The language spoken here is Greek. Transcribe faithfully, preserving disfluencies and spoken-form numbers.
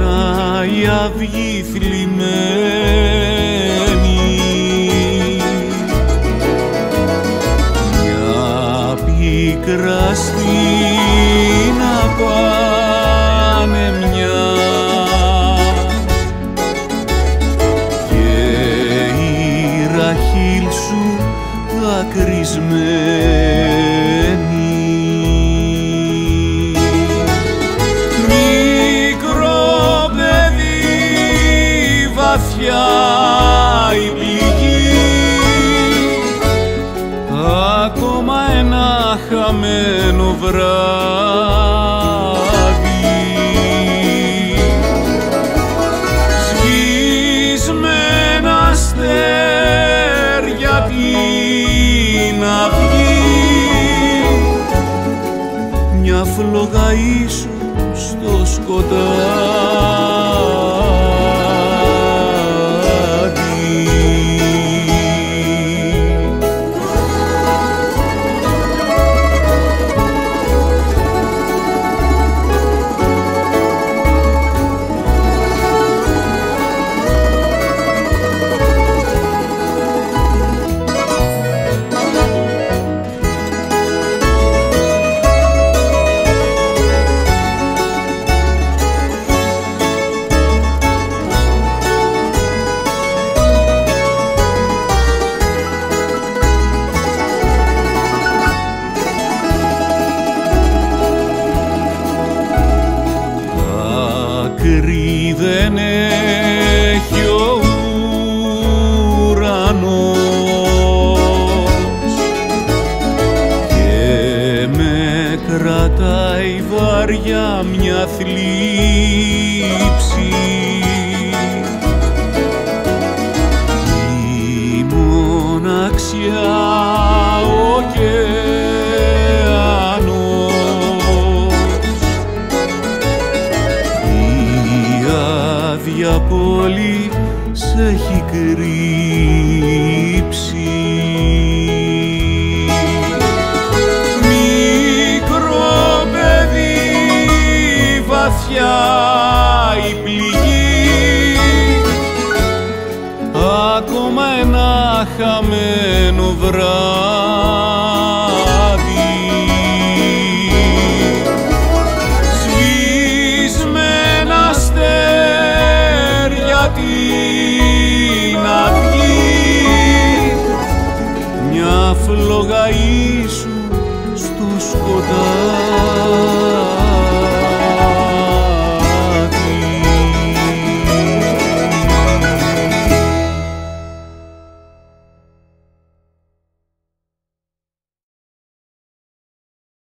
η αυγή θλιμμένη, μια πίκρα στην απάνε μια και η ραχήλ σου δακρυσμένη. Βαθιά η πληγή, ακόμα ένα χαμένο βράδυ, σβησμένα αστέρια την αυγή, μια φλόγα ίσως στο σκοτάδι. Δάκρυ δεν έχει ο ουρανός και με κρατάει βαριά μια θλίψη, η μοναξιά ο άδεια πόλη σ' έχει κρύψει. Μικρό παιδί βαθιά